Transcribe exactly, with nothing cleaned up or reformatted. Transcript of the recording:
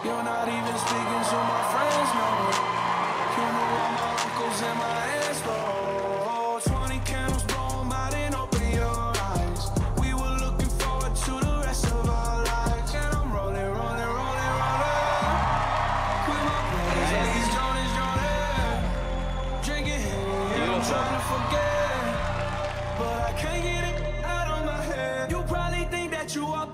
You're not even speaking to my friends, no. You know all my uncles and my aunts, bro. Twenty candles blown, I didn't open your eyes. We were looking forward to the rest of our lives. And I'm rolling, rolling, rolling, rolling with my brothers like it's Jonas, Jonas. Drinking Henny, and I'm trying to forget, but I can't get it out of my head. You probably think that you are